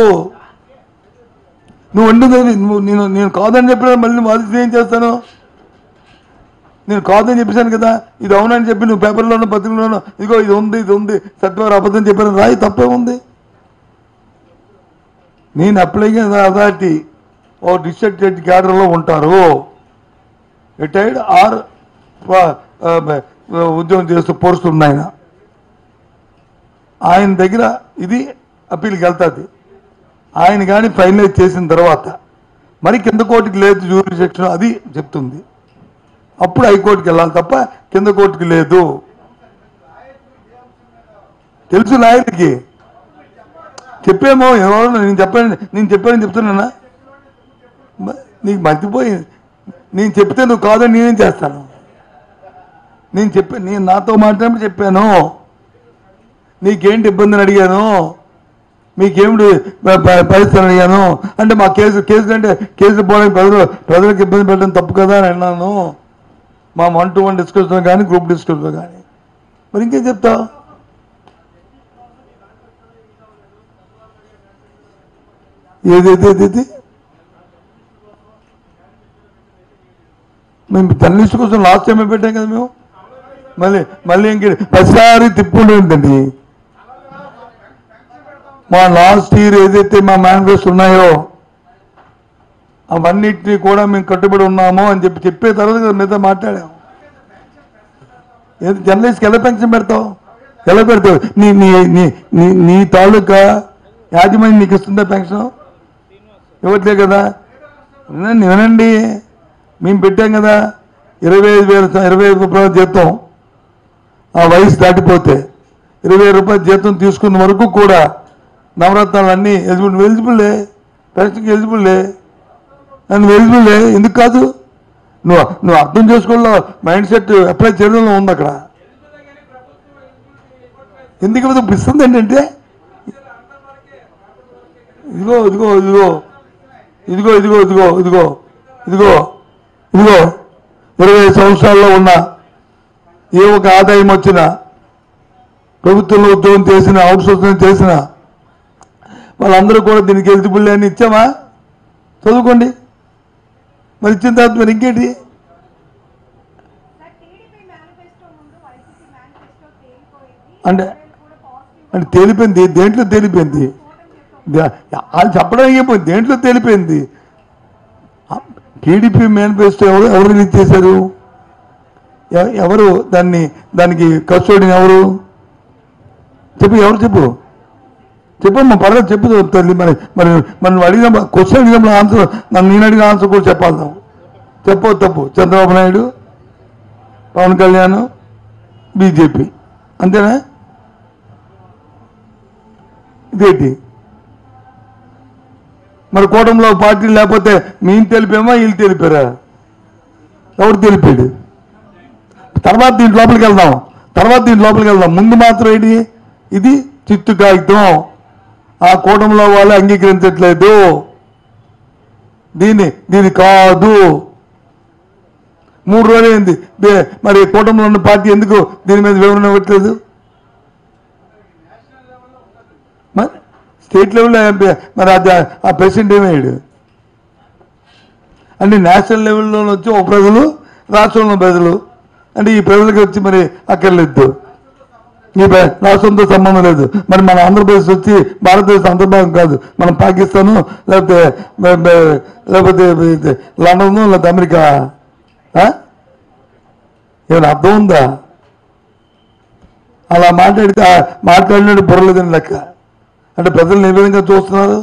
నువ్వు వండింది నేను కాదని చెప్పిన మళ్ళీ నువ్వు అది ఏం చేస్తాను? నేను కాదని చెప్పేశాను కదా, ఇది అవునని చెప్పి నువ్వు పేపర్లోనో పత్రికలోనో ఇదిగో ఇది ఉంది సత్యవారు అబద్ధం చెప్పాను రాయి, తప్పే ఉంది. నేను అప్లైయింగ్ అథారిటీ ఓ డిస్ట్రిక్ట్ జడ్జి క్యాడర్లో ఉంటారు, రిటైర్డ్ ఆర్ ఉద్యోగం చేస్తూ పోస్టులు ఉన్నాయి. ఆయన దగ్గర ఇది అప్పీల్కి వెళ్తుంది. ఆయన కానీ ఫైనలైజ్ చేసిన తర్వాత మరి కింద కోర్టుకి లేదు జ్యూరిడిక్షన్, అది చెప్తుంది. అప్పుడు హైకోర్టుకి వెళ్ళాలి తప్ప కింద కోర్టుకి లేదు. తెలుసు లాయర్కి చెప్పేమో ఎవరో నేను చెప్పానని చెప్తున్నానా? నీకు మర్చిపోయి నేను చెప్తే నువ్వు కాదని నేనేం చేస్తాను? నేను నాతో మాట్లాడినప్పుడు చెప్పాను, నీకేంటి ఇబ్బందిని అడిగాను, మీకేమిటి పరిస్థితులు అడిగాను అంటే మా కేసు అంటే కేసులు పోవడానికి ప్రజలకు ఇబ్బంది పెట్టడం తప్పు కదా అని అన్నాను. మా 1-to-1 డిస్కషన్ కానీ గ్రూప్ డిస్కషన్ కానీ. మరి ఇంకేం చెప్తావు? ఏది మేము జర్నలిస్ట్ కోసం లాస్ట్ టైం పెట్టాం కదా మేము. మళ్ళీ ఇంక ప్రతిసారి తిప్పుకుంటుందండి. మా లాస్ట్ ఇయర్ ఏదైతే మా మేనిఫెస్టో ఉన్నాయో అవన్నిటినీ కూడా మేము కట్టుబడి ఉన్నామో అని చెప్పే తర్వాత కదా మీతో మాట్లాడాము. ఏది జర్నలిస్ట్కి ఎలా పెన్షన్ పెడతావు? ఎలా పెడతావు? నీ తాలూకా యాజమాన్యం నీకు ఇస్తుందా పెన్షన్? ఇవ్వట్లే కదా. వినండి, మేము పెట్టాం కదా 25,000 రూపాయల జీతం, ఆ వయసు దాటిపోతే 20,000 రూపాయల జీతం తీసుకున్న వరకు కూడా నవరత్నాలు అన్నీ ఎలిజిబుల్లే, పెన్షన్కి ఎలిజిబుల్లే. ఎందుకు కాదు? నువ్వు అర్థం చేసుకోవడంలో మైండ్ సెట్ అప్లై చేయడంలో ఉంది అక్కడ. ఎందుకు ఇస్తుంది ఏంటంటే ఇదిగో 20 సంవత్సరాల్లో ఉన్న ఏ ఒక ఆదాయం వచ్చినా, ప్రభుత్వంలో ఉద్యోగం చేసిన, అవుట్సోర్సింగ్ చేసిన వాళ్ళందరూ కూడా దీనికి ఎలిజిబుల్ అని ఇచ్చామా? చదువుకోండి. మరి ఇచ్చిన తర్వాత మరి ఇంకేంటి? అంటే తేలిపోయింది. దేంట్లో తేలిపోయింది? వాళ్ళు చెప్పడం అయిపోయింది. దేంట్లో తేలిపోయింది? టీడీపీ మేనిఫెస్టో ఎవరు రిలీజ్ చేశారు? ఎవరు దానికి కస్టోడియన్ ఎవరు? ఎవరు చెప్పమ్మా, పర్లేదు చెప్పు తల్లి. మనం అడిగిన క్వశ్చన్ అడిగినప్పుడు ఆన్సర్, నేను అడిగిన ఆన్సర్ కూడా చెప్పాలి. తప్పు చంద్రబాబు నాయుడు, పవన్ కళ్యాణ్, బీజేపీ, అంతేనా? ఇదేంటి మరి కూటమిలో పార్టీలు లేకపోతే మేము తెలిపామా, వీళ్ళు తెలిపారా? ఎవరు తెలిపాడు? తర్వాత దీంట్ లోపలికి వెళ్దాం. ముందు మాత్రం ఏంటి? ఇది చిత్తు కాగితం. ఆ కూటమిలో వాళ్ళు అంగీకరించట్లేదు, దీని కాదు. 3 రోజులు అయింది. మరి కూటమిలో ఉన్న పార్టీ ఎందుకు దీని మీద వివరణ ఇవ్వట్లేదు? మరి స్టేట్ లెవెల్లో మరి ఆ ప్రెసిడెంట్ ఏమయ్యాడు అంటే నేషనల్ లెవెల్లో వచ్చి ఒక ప్రజలు, రాష్ట్రంలో ప్రజలు అంటే ఈ ప్రజలకు వచ్చి మరి అక్కర్లేదు, ఈ రాష్ట్రంతో సంబంధం లేదు. మరి మన ఆంధ్రప్రదేశ్ వచ్చి భారతదేశం అంతర్భాగం కాదు, మనం పాకిస్తాను లేకపోతే లండన్ లేకపోతే అమెరికా. ఏమైనా అర్థం ఉందా? అలా మాట్లాడినట్టు బుర్రలేదని లెక్క. అంటే ప్రజల్ని ఏ విధంగా చూస్తున్నారు?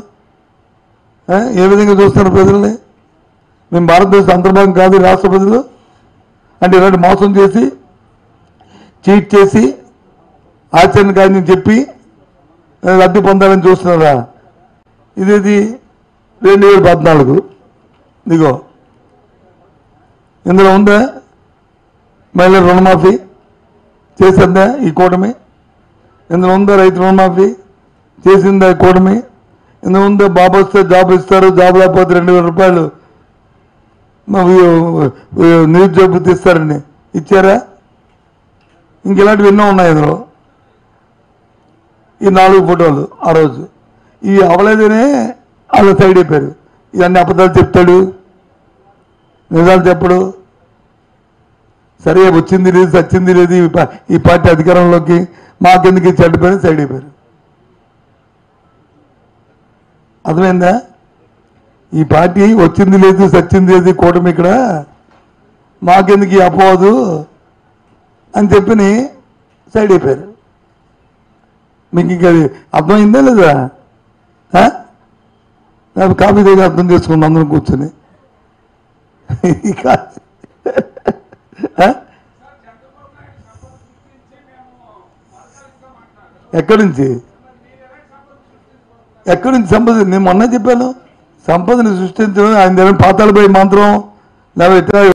ప్రజల్ని? మేము భారతదేశం అంతర్భాగం కాదు రాష్ట్ర ప్రజలు అంటే ఇలాంటి మోసం చేసి, చీట్ చేసి, ఆచరణ కాదని చెప్పి లబ్ధి పొందాలని చూస్తున్నారా? ఇదేది 2014. ఇదిగో ఇందులో ఉందా మహిళల రుణమాఫీ చేసిందా ఈ కూటమి? ఇందులో ఉందా రైతు రుణమాఫీ చేసిందా ఈ కూటమి? ఇందులో ఉందా బాబు వస్తే జాబ్ ఇస్తారు, జాబ్ లేకపోతే 2,000 రూపాయలు నిరుద్యోగ వృత్తి ఇస్తారని ఇచ్చారా? ఇంకెలాంటివి ఎన్నో ఉన్నాయి ఇందులో. ఈ 4 ఫోటోలు ఆ రోజు ఈ అవలేదనే వాళ్ళు సైడ్ అయిపోయారు. ఇవన్నీ అబద్ధాలు చెప్తాడు, నిజాలు చెప్పడు. సరే వచ్చింది లేదు సచ్చింది లేదు ఈ పార్టీ అధికారంలోకి, మాకెందుకు చెడ్డపోయిన సైడ్ అయిపోయారు. అర్థమైందా? ఈ పార్టీ వచ్చింది లేదు సచ్చింది లేదు కూటమి ఇక్కడ, మాకెందుకు ఈ అపోదు అని చెప్పి సైడ్ అయిపోయారు. మీకు ఇంకా అది అర్థమైందా లేదా? కాఫీ దగ్గర అర్థం చేసుకుందాం అందరం కూర్చొని. ఎక్కడి నుంచి సంపద? నేను మొన్న చెప్పాను, సంపదని సృష్టించడం ఆయన దగ్గర పాతాళపై మంత్రం లేకపోతే